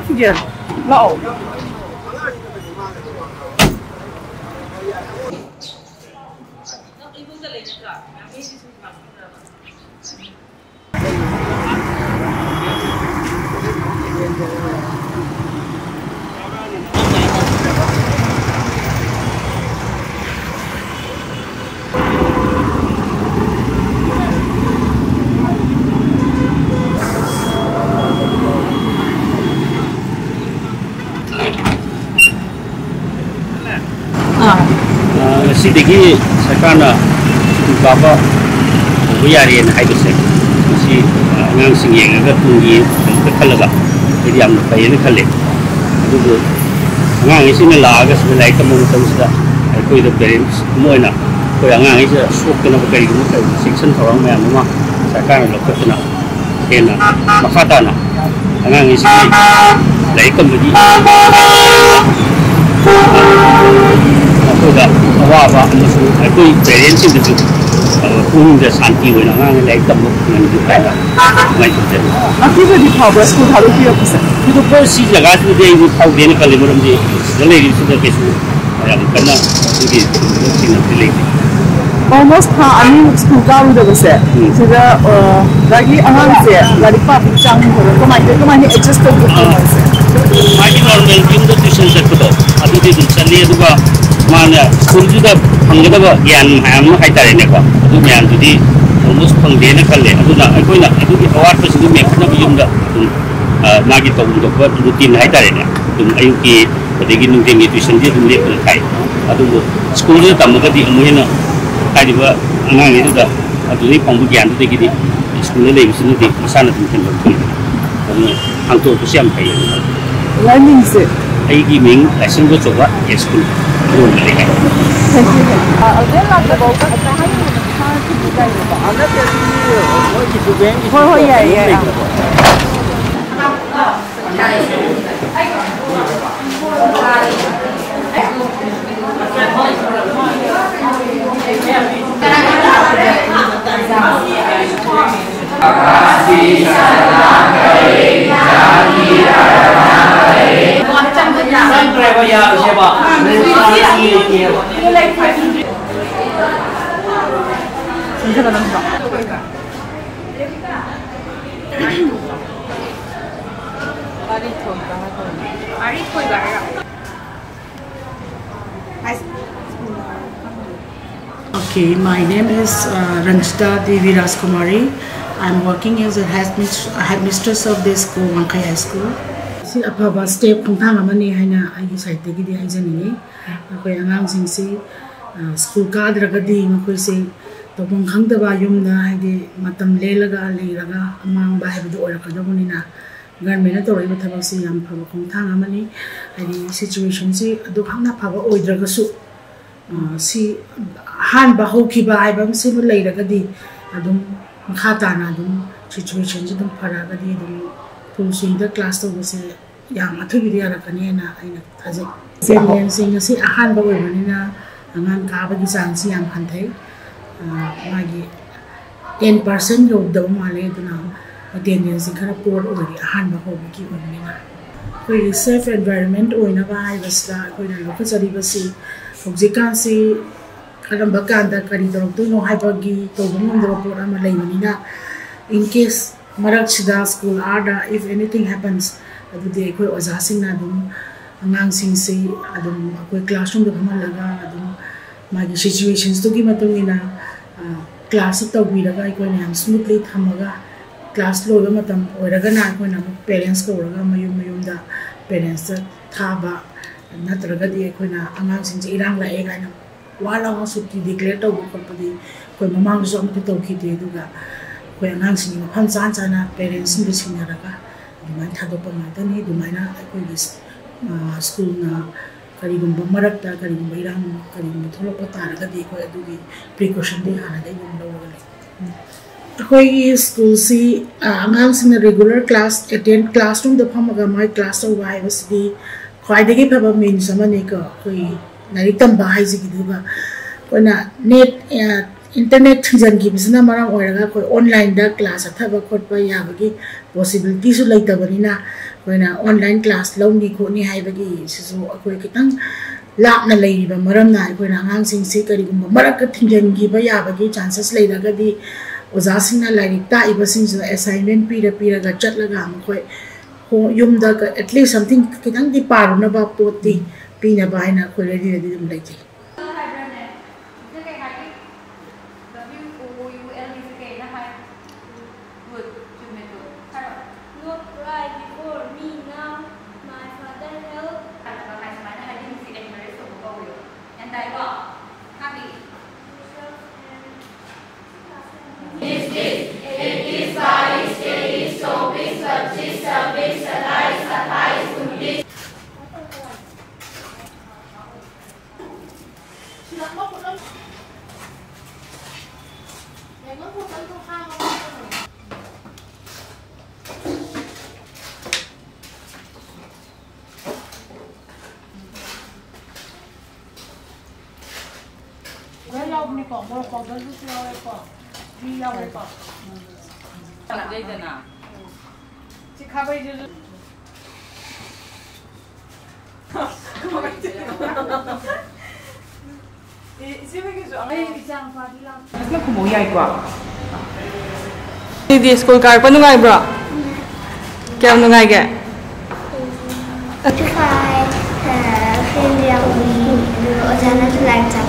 Oxygen. No. Sidiki sakana baba buyari na haidu se si ngang sing yeng ga tungi ka khalaga idi am kai ne khale adu ngang isi ne la ga se lai ka mo ta usda koi da parents moina koi ngang isi sok na ba kai mu kai section thorang ma ma sakana lo ka na hena makhata na ngang isi lai ka mu di Aku dah awak aku parents itu tu pun dah santi wena ngang lai tam dengan kita lah macam tu. Aku jadi power school halu dia pasal. Itu pun si jaga tu dia ini tahu dia ni kalau macam dia, jadi itu sudah kesu. Yang kena itu sih nanti lagi. Almost ha ani school kau dah pasal. Sudah lagi aman sih, lagi pak bincang kau ni adjust tu. Lagi normal kita tuition sekolah. Aduh dia cari juga. Mana school juga panggil apa yang ham hai tadi ni ko itu yang jadi almost panggil nak kalle itu nak itu di awal tu sudah mereka nak biung dah magi tahu untuk buat rutin hai tadi ni itu ayu ki pergi nunggu tuition dia tu dia pelai itu school dia tamu tadi amuin nak tadi buat anak itu dah itu ni panggilan tu tadi school dia lebih sini di sana tu mungkin betul hang tu tu siapa yang learning sih ayu ki ming lesson tu coba ya school Thank you. Again, like the boat, I have to do that. I'm not going to oh, yeah. Okay, my name is Ranjita Devi Rajkumari. I'm working as a headmistress of this school, Wankai High School. Si apa step pengtang amani hanya ayu side lagi di aja ni. Aku yang ngang sing si school ka adra gadi aku si topong khang taba yum na hadi matam le laga amang ba habi do ora ka do ni na gan mena to ri thabak si yam phaba pengtang amani hadi situation si adu khang na phaba oidra ga su si han ba ho ki ba ai bam si mu lei laga di adum khata na adum situation ji dum phara ga di dum Pusing the class to was yang atau video rakannya na aina thajak. Sebenarnya sih ahan bawa mana na angan kaba di sanksi yang hantai. Lagi 10% job daw male itu na attendance karena poor ori ahan bawa bagi mana na. Koi safe environment oi na ba ai basla koi na lokal jadi basi. Objekan si kalau bakan dah kari dorong tu no hai bagi to bumang dorong poor ama lain mana na. In case Marak Shida school ada if anything happens adu de koi oja sing na dum angang sing se adum koi classroom da bhamal laga adum magi situations to gi matung ina class to bi laga koi ne smoothly thamaga class lo ba matam oiraga na koi na parents ko raga mayum da parents thaba natraga di koi na angang sing se irang la e ga na wala wa sutti declare to ko padi koi mamang so am to ki de duga koi angang sing ma pham chan chana parents ni sing na raga duman thado pa ma tani dumaina koi this school na kari gum marak ta kari gum irang kari gum tholo pa ta raga di koi adu precaution de hana dai gum lo le koi school si angang sing regular class attend classroom da pham ga my class o wai was di khoi de gi phaba min sama ne ka koi nari tam ba hai ji gi du ba koi na net internet jan gi bisna maram oiraga koi online da class athaba khot pa ya bagi possibility su lai ta bani na koina online class lawni ko ni haibagi sisu akoi kitang lapna leiba maramna koina angang sing se kari gumba marak thingjan gi ba ya bagi chances leiraga di oza singna lairik ta iba sing su assignment pira ga chatlaga am khoi ho yumda ka at least something kitang di paruna ba poti pina ba na khoi ready dum lagi Di school car pa nungai bro? Kaya nungai ke? Feel young, or